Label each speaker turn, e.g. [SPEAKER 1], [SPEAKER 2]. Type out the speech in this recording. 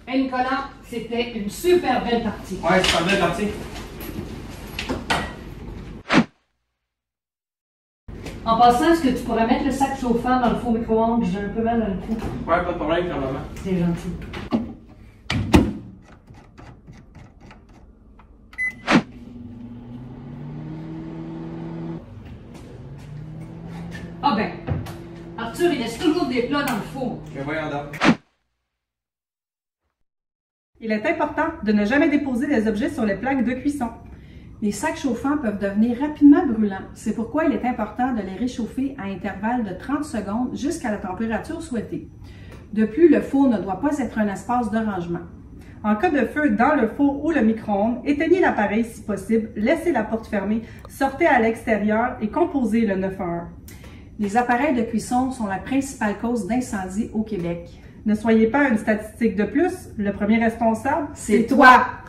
[SPEAKER 1] Hey Nicolas, c'était une super belle partie.
[SPEAKER 2] Ouais, super belle partie.
[SPEAKER 1] En passant, est-ce que tu pourrais mettre le sac chauffant dans le four micro-ondes? J'ai un peu mal dans le cou.
[SPEAKER 2] Ouais, pas de problème, maman.
[SPEAKER 1] C'est gentil. Ah ben, Arthur, il laisse toujours des plats dans le four.
[SPEAKER 2] Mais voyons donc.
[SPEAKER 3] Il est important de ne jamais déposer des objets sur les plaques de cuisson. Les sacs chauffants peuvent devenir rapidement brûlants. C'est pourquoi il est important de les réchauffer à intervalles de 30 secondes jusqu'à la température souhaitée. De plus, le four ne doit pas être un espace de rangement. En cas de feu dans le four ou le micro-ondes, éteignez l'appareil si possible, laissez la porte fermée, sortez à l'extérieur et composez le 911. Les appareils de cuisson sont la principale cause d'incendie au Québec. Ne soyez pas une statistique de plus, le premier responsable, c'est toi!